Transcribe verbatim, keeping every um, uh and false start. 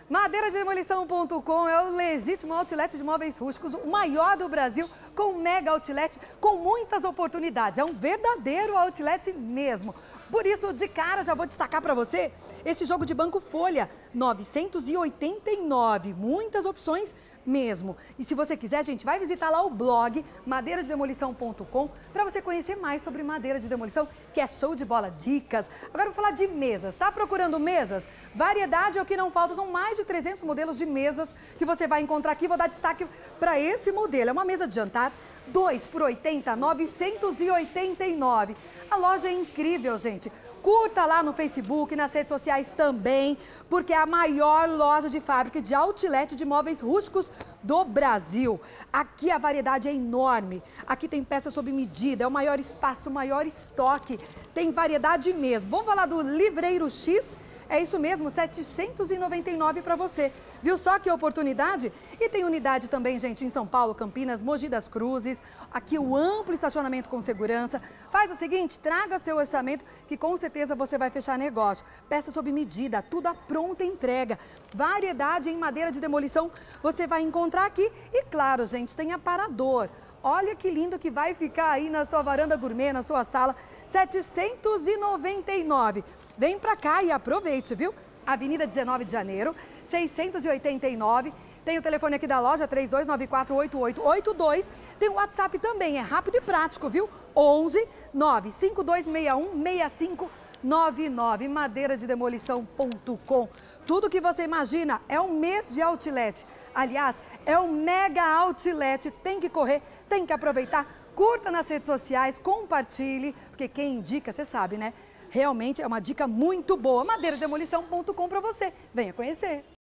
Madeira de Demolição ponto com é o legítimo outlet de móveis rústicos, o maior do Brasil, com um mega outlet com muitas oportunidades. É um verdadeiro outlet mesmo. Por isso, de cara, já vou destacar para você esse jogo de banco folha, novecentos e oitenta e nove. Muitas opções mesmo. E se você quiser, gente, vai visitar lá o blog madeira de demolição ponto com para você conhecer mais sobre madeira de demolição, que é show de bola, dicas. Agora vou falar de mesas. Tá procurando mesas? Variedade é o que não falta. São mais de trezentos modelos de mesas que você vai encontrar aqui. Vou dar destaque para esse modelo. É uma mesa de jantar, dois por oitenta, novecentos e oitenta e nove. A loja é incrível, gente. Curta lá no Facebook, nas redes sociais também, porque é a maior loja de fábrica de outlet de móveis rústicos do Brasil. Aqui a variedade é enorme. Aqui tem peças sob medida, é o maior espaço, o maior estoque. Tem variedade mesmo. Vamos falar do Livreiro X? É isso mesmo, setecentos e noventa e nove para você. Viu só que oportunidade? E tem unidade também, gente, em São Paulo, Campinas, Mogi das Cruzes. Aqui o amplo estacionamento com segurança. Faz o seguinte, traga seu orçamento que com certeza você vai fechar negócio. Peça sob medida, tudo à pronta entrega. Variedade em madeira de demolição você vai encontrar aqui. E claro, gente, tem aparador. Olha que lindo que vai ficar aí na sua varanda gourmet, na sua sala, setecentos e noventa e nove. Vem pra cá e aproveite, viu? Avenida dezenove de janeiro, seiscentos e oitenta e nove. Tem o telefone aqui da loja, três dois nove quatro, oito oito oito dois. Tem o WhatsApp também, é rápido e prático, viu? onze nove cinco dois seis um seis cinco nove nove. madeira de demolição ponto com. Tudo que você imagina é um mês de outlet. Aliás, é um mega outlet. Tem que correr, tem que aproveitar. Curta nas redes sociais, compartilhe, porque quem indica, você sabe, né? Realmente é uma dica muito boa. madeira de demolição ponto com para você. Venha conhecer.